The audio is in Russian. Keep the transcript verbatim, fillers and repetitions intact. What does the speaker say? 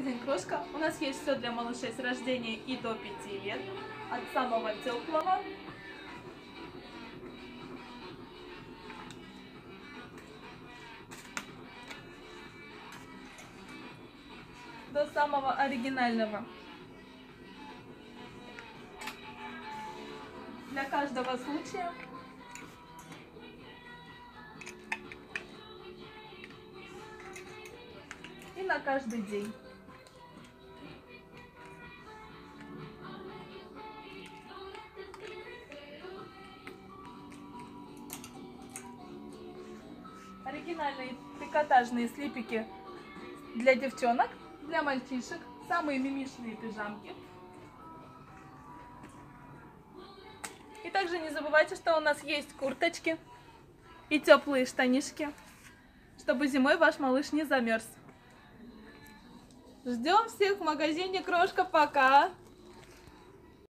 магазин Крошка. У нас есть все для малышей с рождения и до пяти лет. От самого теплого до самого оригинального. Для каждого случая. И на каждый день. Оригинальные трикотажные слипики для девчонок, для мальчишек. Самые мимишные пижамки. И также не забывайте, что у нас есть курточки и теплые штанишки, чтобы зимой ваш малыш не замерз. Ждем всех в магазине Крошка. Пока!